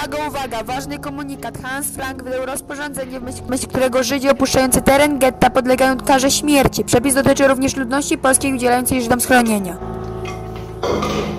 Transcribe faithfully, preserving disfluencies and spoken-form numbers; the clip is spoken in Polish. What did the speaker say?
Uwaga, uwaga, ważny komunikat. Hans Frank wydał rozporządzenie, w myśl, w myśl którego Żydzi opuszczający teren getta podlegają karze śmierci. Przepis dotyczy również ludności polskiej udzielającej Żydom schronienia.